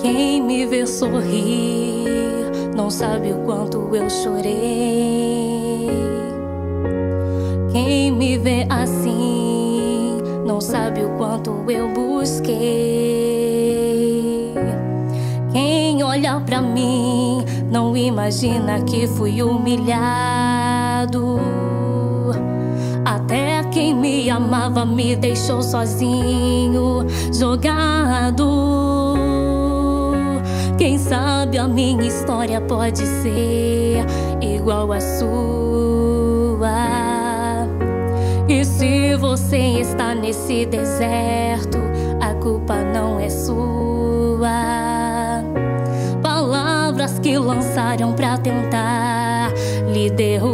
Quem me vê sorrir não sabe o quanto eu chorei. Quem me vê assim não sabe o quanto eu busquei. Quem olha pra mim não imagina que fui humilhado. Até quem me amava me deixou sozinho, jogado. Quem sabe a minha história pode ser igual à sua. E se você está nesse deserto, a culpa não é sua. Palavras que lançaram pra tentar lhe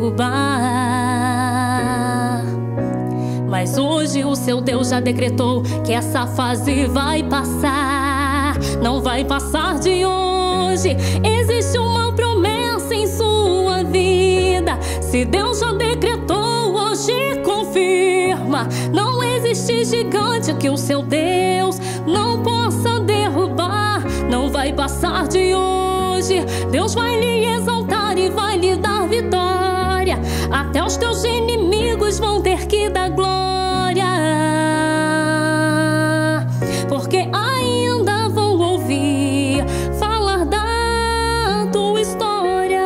derrubar. Mas hoje o seu Deus já decretou que essa fase vai passar. Não vai passar de hoje. Existe uma promessa em sua vida. Se Deus já decretou, hoje confirma. Não existe gigante que o seu Deus não possa derrubar. Não vai passar de hoje. Deus vai lhe exaltar e vai lhe dar vitória. Até os teus inimigos vão ter que dar glória, porque ainda vão ouvir falar da tua história.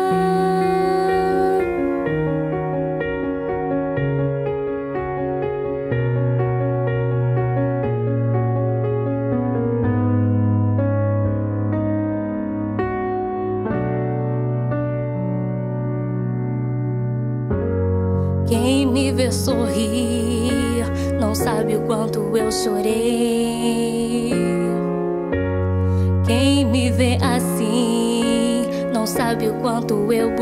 Quem me vê sorrir não sabe o quanto eu chorei. Quem me vê assim não sabe o quanto eu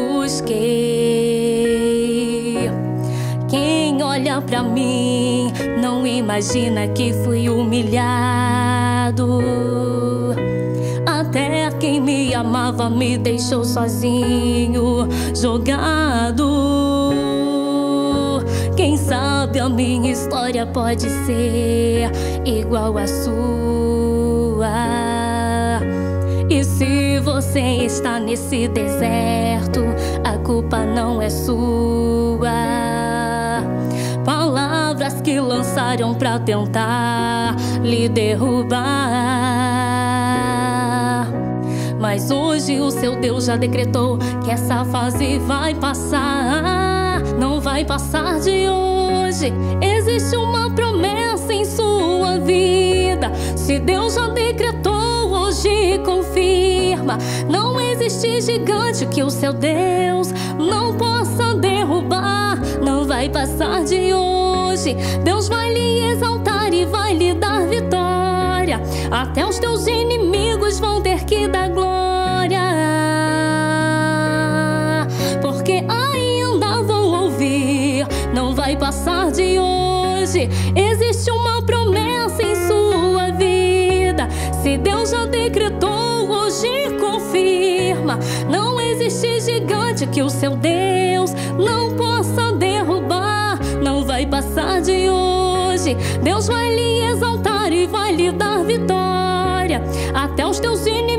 busquei. Quem olha pra mim não imagina que fui humilhado. Até quem me amava me deixou sozinho, jogado. Quem sabe a minha história pode ser igual à sua. E se você está nesse deserto, a culpa não é sua. Palavras que lançaram pra tentar lhe derrubar. Mas hoje o seu Deus já decretou que essa fase vai passar. Não vai passar de hoje. Existe uma promessa em sua vida. Se Deus já decretou, hoje confirma. Não existe gigante que o seu Deus não possa derrubar. Não vai passar de hoje. Deus vai lhe exaltar e vai lhe dar vitória. Até os teus inimigos vão ter que dar glória, porque ainda vão ouvir. Não vai passar de hoje. Existe uma promessa em sua vida. Se Deus já decretou, hoje confirma. Não existe gigante que o seu Deus não possa derrubar. Não vai passar de hoje. Deus vai lhe exaltar e vai lhe dar vitória. Até os teus inimigos